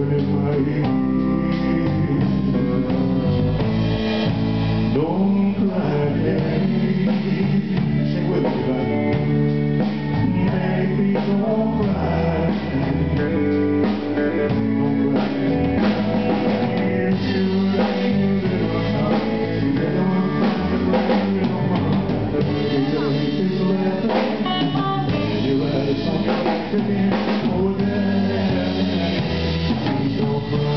in my ears. Don't cry, Daddy. Sing with me, baby, don't cry. Don't cry. It's too late, little son. You don't find the rain in your mind. It's left, and you had a song back again. Oh, Daddy, please don't cry.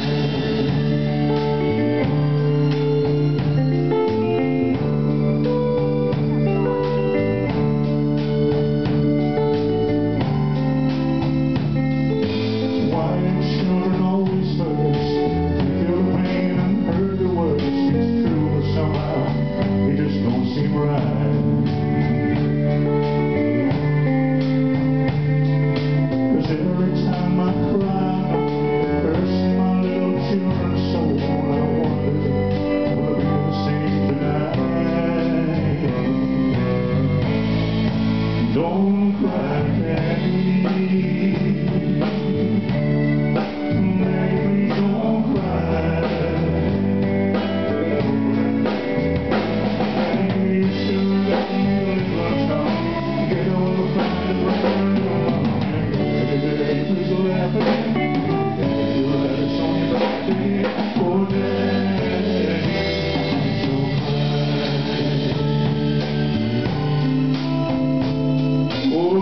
Don't cry, Daddy. Baby, don't cry. It's too late, little son. Get on the phone and return your mom. Please laugh again. You had a song in your back again. Oh, Daddy, don't cry. Oh,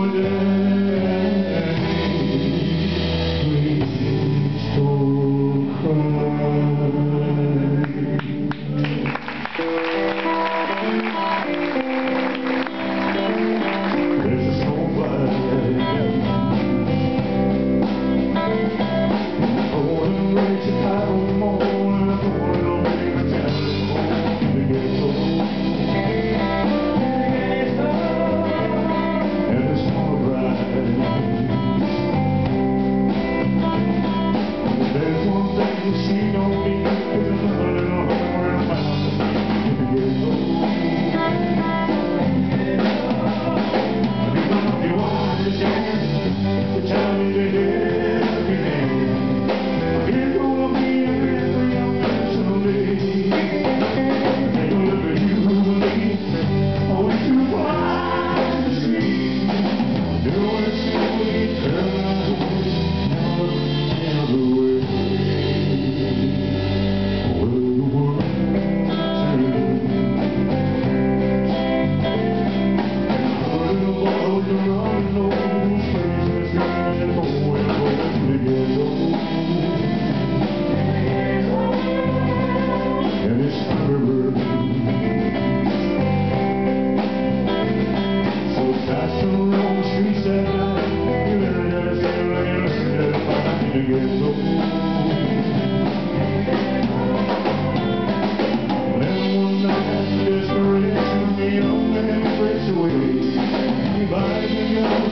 Desperation, the young man breaks away. He buys a gun.